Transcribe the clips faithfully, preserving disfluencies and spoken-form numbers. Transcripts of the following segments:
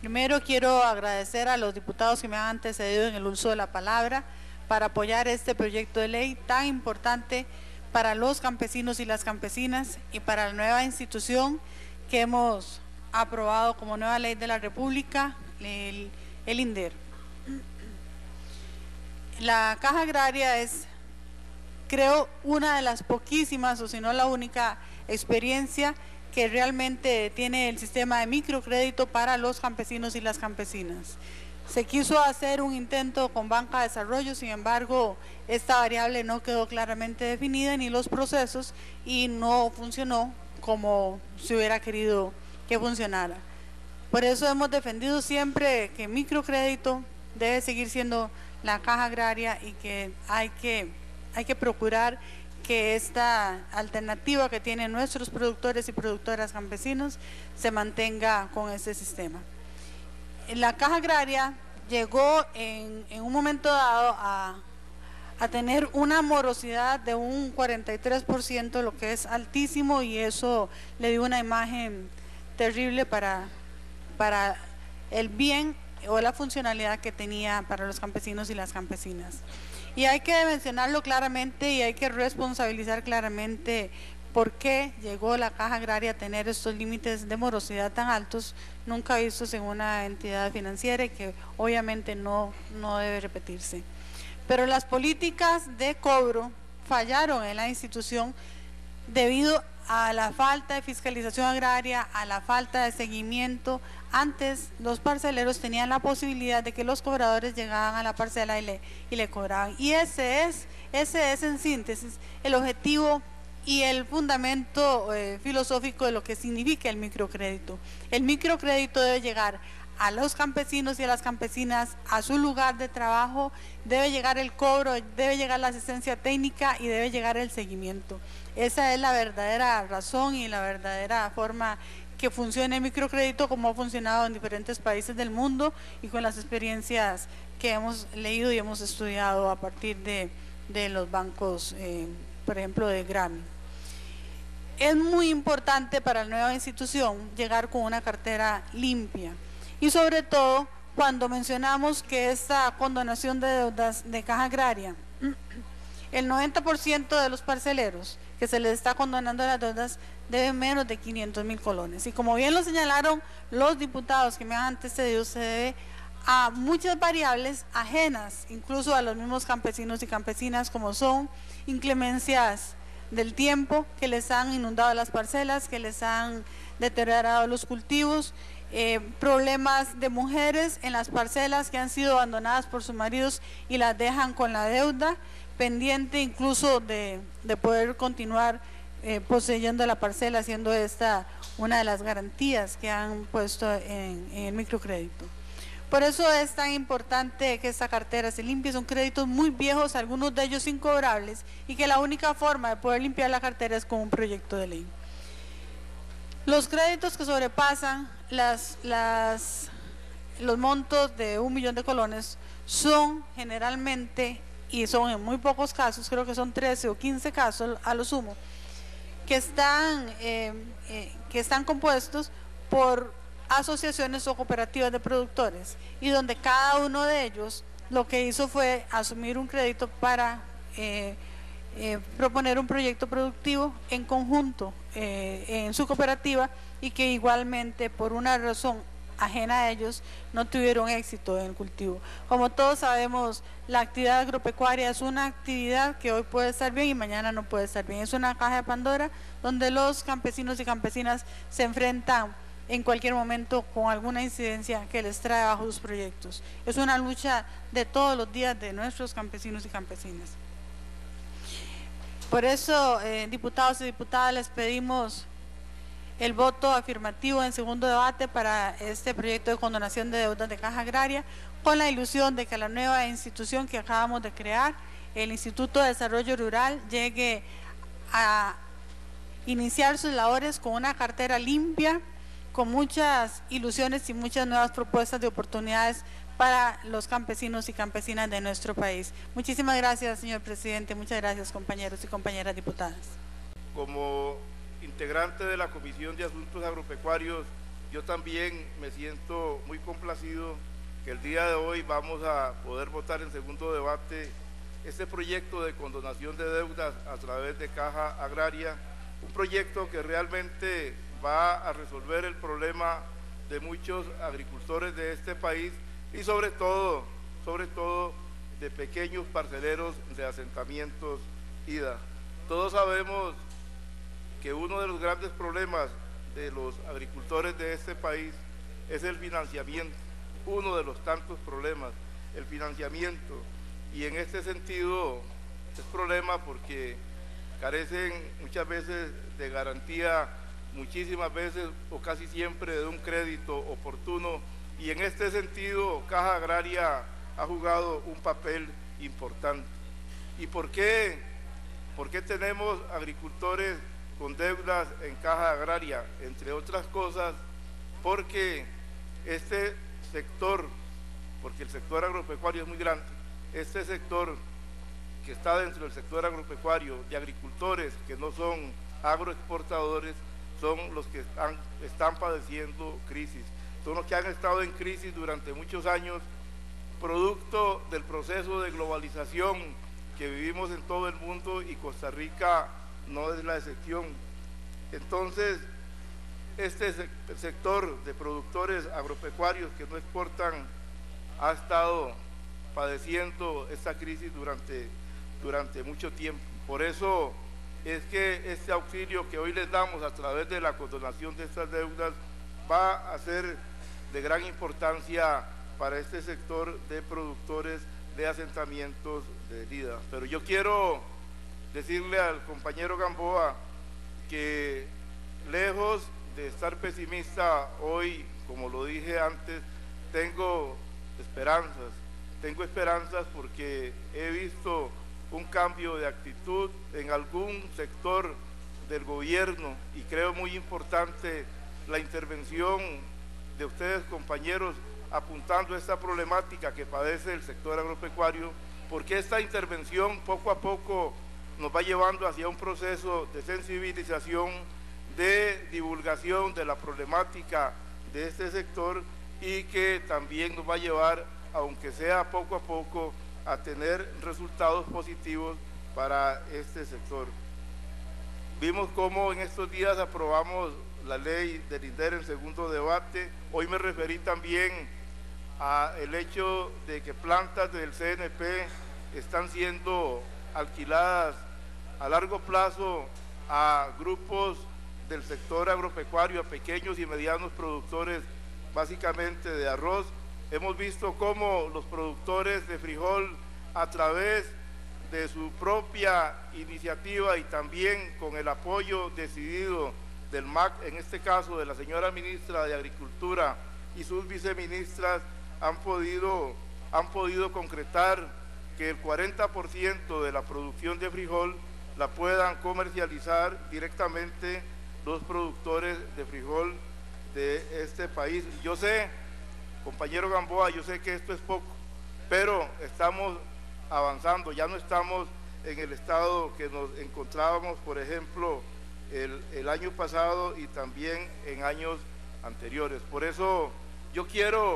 Primero quiero agradecer a los diputados que me han antecedido en el uso de la palabra para apoyar este proyecto de ley tan importante para los campesinos y las campesinas y para la nueva institución que hemos aprobado como nueva ley de la República, el, el INDER. La Caja Agraria es, creo, una de las poquísimas, o si no la única experiencia que realmente tiene el sistema de microcrédito para los campesinos y las campesinas. Se quiso hacer un intento con banca de desarrollo, sin embargo, esta variable no quedó claramente definida ni los procesos y no funcionó como se hubiera querido que funcionara. Por eso hemos defendido siempre que microcrédito debe seguir siendo la Caja Agraria y que hay que, hay que procurar que esta alternativa que tienen nuestros productores y productoras campesinos se mantenga con este sistema. La Caja Agraria llegó en, en un momento dado a, a tener una morosidad de un cuarenta y tres por ciento, lo que es altísimo, y eso le dio una imagen terrible para, para el bien o la funcionalidad que tenía para los campesinos y las campesinas. Y hay que mencionarlo claramente y hay que responsabilizar claramente por qué llegó la Caja Agraria a tener estos límites de morosidad tan altos, nunca vistos en una entidad financiera y que obviamente no, no debe repetirse. Pero las políticas de cobro fallaron en la institución debido a la falta de fiscalización agraria, a la falta de seguimiento. Antes los parceleros tenían la posibilidad de que los cobradores llegaban a la parcela y le, y le cobraban. Y ese es, ese es en síntesis el objetivo y el fundamento eh, filosófico de lo que significa el microcrédito. El microcrédito debe llegar a los campesinos y a las campesinas a su lugar de trabajo, debe llegar el cobro, debe llegar la asistencia técnica y debe llegar el seguimiento. Esa es la verdadera razón y la verdadera forma que funcione el microcrédito, como ha funcionado en diferentes países del mundo y con las experiencias que hemos leído y hemos estudiado a partir de, de los bancos, eh, por ejemplo, de Grammy. Es muy importante para la nueva institución llegar con una cartera limpia y sobre todo cuando mencionamos que esta condonación de deudas de Caja Agraria, el noventa por ciento de los parceleros que se les está condonando las deudas deben menos de quinientos mil colones. Y como bien lo señalaron los diputados que me han antecedido, se debe a muchas variables ajenas, incluso a los mismos campesinos y campesinas, como son inclemencias del tiempo que les han inundado las parcelas, que les han deteriorado los cultivos, eh, problemas de mujeres en las parcelas que han sido abandonadas por sus maridos y las dejan con la deuda pendiente incluso de, de poder continuar eh, poseyendo la parcela, siendo esta una de las garantías que han puesto en, en el microcrédito. Por eso es tan importante que esta cartera se limpie. Son créditos muy viejos, algunos de ellos incobrables, y que la única forma de poder limpiar la cartera es con un proyecto de ley. Los créditos que sobrepasan las, las, los montos de un millón de colones son generalmente, y son en muy pocos casos, creo que son trece o quince casos a lo sumo, que están, eh, eh, que están compuestos por asociaciones o cooperativas de productores y donde cada uno de ellos lo que hizo fue asumir un crédito para eh, eh, proponer un proyecto productivo en conjunto eh, en su cooperativa y que igualmente por una razón ajena a ellos no tuvieron éxito en el cultivo. Como todos sabemos, la actividad agropecuaria es una actividad que hoy puede estar bien y mañana no puede estar bien. Es una caja de Pandora donde los campesinos y campesinas se enfrentan en cualquier momento con alguna incidencia que les trae bajo sus proyectos. Es una lucha de todos los días de nuestros campesinos y campesinas. Por eso, eh, diputados y diputadas, les pedimos el voto afirmativo en segundo debate para este proyecto de condonación de deudas de Caja Agraria, con la ilusión de que la nueva institución que acabamos de crear, el Instituto de Desarrollo Rural, llegue a iniciar sus labores con una cartera limpia, con muchas ilusiones y muchas nuevas propuestas de oportunidades para los campesinos y campesinas de nuestro país. Muchísimas gracias, señor presidente. Muchas gracias, compañeros y compañeras diputadas. Como integrante de la Comisión de Asuntos Agropecuarios yo también me siento muy complacido que el día de hoy vamos a poder votar en segundo debate este proyecto de condonación de deudas a través de Caja Agraria, un proyecto que realmente va a resolver el problema de muchos agricultores de este país y sobre todo, sobre todo de pequeños parceleros de asentamientos I D A. Todos sabemos que uno de los grandes problemas de los agricultores de este país es el financiamiento, uno de los tantos problemas, el financiamiento, y en este sentido es problema porque carecen muchas veces de garantía, muchísimas veces o casi siempre de un crédito oportuno, y en este sentido Caja Agraria ha jugado un papel importante. ¿Y por qué? ¿Por qué tenemos agricultores con deudas en Caja Agraria? Entre otras cosas, porque este sector, porque el sector agropecuario es muy grande, este sector que está dentro del sector agropecuario de agricultores que no son agroexportadores, son los que están, están padeciendo crisis, son los que han estado en crisis durante muchos años, producto del proceso de globalización que vivimos en todo el mundo, y Costa Rica no es la excepción. Entonces, este sector de productores agropecuarios que no exportan ha estado padeciendo esta crisis durante, durante mucho tiempo. Por eso es que este auxilio que hoy les damos a través de la condonación de estas deudas va a ser de gran importancia para este sector de productores de asentamientos de I D A. Pero yo quiero decirle al compañero Gamboa que, lejos de estar pesimista hoy, como lo dije antes, tengo esperanzas, tengo esperanzas porque he visto un cambio de actitud en algún sector del gobierno, y creo muy importante la intervención de ustedes, compañeros, apuntando a esta problemática que padece el sector agropecuario, porque esta intervención poco a poco nos va llevando hacia un proceso de sensibilización, de divulgación de la problemática de este sector, y que también nos va a llevar, aunque sea poco a poco, a tener resultados positivos para este sector. Vimos cómo en estos días aprobamos la ley del INDER en segundo debate. Hoy me referí también al hecho de que plantas del C N P están siendo alquiladas a largo plazo a grupos del sector agropecuario, a pequeños y medianos productores, básicamente de arroz. Hemos visto cómo los productores de frijol, a través de su propia iniciativa y también con el apoyo decidido del M A C, en este caso de la señora ministra de Agricultura y sus viceministras, han podido, han podido concretar que el cuarenta por ciento de la producción de frijol la puedan comercializar directamente los productores de frijol de este país. Yo sé, compañero Gamboa, yo sé que esto es poco, pero estamos avanzando, ya no estamos en el estado que nos encontrábamos, por ejemplo, el, el año pasado y también en años anteriores. Por eso yo quiero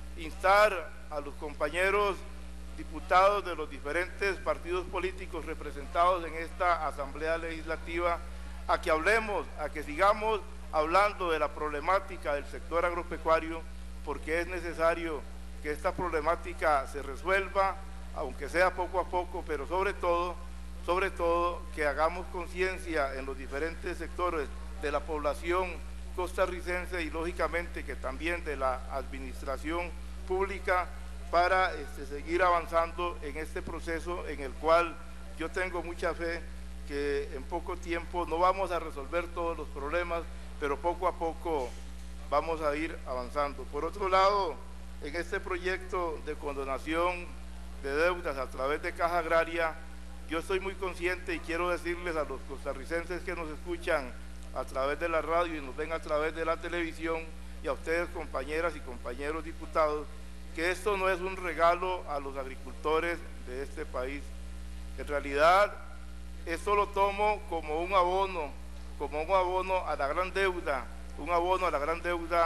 instar a los compañeros diputados de los diferentes partidos políticos representados en esta Asamblea Legislativa a que hablemos, a que sigamos hablando de la problemática del sector agropecuario, porque es necesario que esta problemática se resuelva, aunque sea poco a poco, pero sobre todo, sobre todo que hagamos conciencia en los diferentes sectores de la población costarricense y lógicamente que también de la administración pública, para este, seguir avanzando en este proceso en el cual yo tengo mucha fe que en poco tiempo no vamos a resolver todos los problemas, pero poco a poco vamos a ir avanzando. Por otro lado, en este proyecto de condonación de deudas a través de Caja Agraria, yo estoy muy consciente y quiero decirles a los costarricenses que nos escuchan a través de la radio y nos ven a través de la televisión, y a ustedes, compañeras y compañeros diputados, que esto no es un regalo a los agricultores de este país. En realidad, esto lo tomo como un abono, como un abono a la gran deuda, un abono a la gran deuda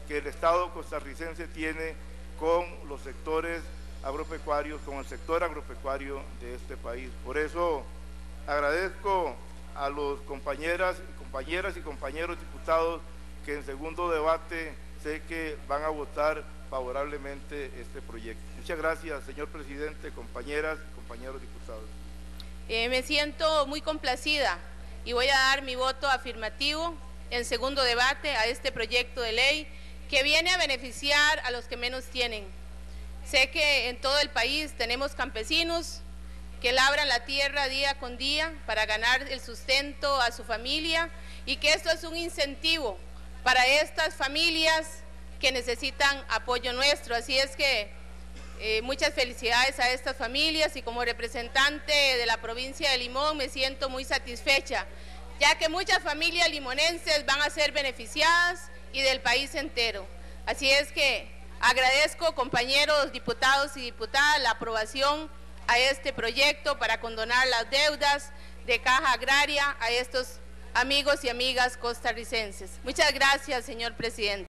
que el Estado costarricense tiene con los sectores agropecuarios, con el sector agropecuario de este país. Por eso agradezco a los compañeras, compañeras y compañeros diputados que en segundo debate sé que van a votar favorablemente este proyecto. Muchas gracias, señor presidente, compañeras y compañeros diputados. Eh, me siento muy complacida y voy a dar mi voto afirmativo en segundo debate a este proyecto de ley que viene a beneficiar a los que menos tienen. Sé que en todo el país tenemos campesinos que labran la tierra día con día para ganar el sustento a su familia y que esto es un incentivo para estas familias que necesitan apoyo nuestro. Así es que eh, muchas felicidades a estas familias y como representante de la provincia de Limón me siento muy satisfecha, ya que muchas familias limonenses van a ser beneficiadas y del país entero. Así es que agradezco, compañeros diputados y diputadas, la aprobación a este proyecto para condonar las deudas de Caja Agraria a estos amigos y amigas costarricenses. Muchas gracias, señor presidente.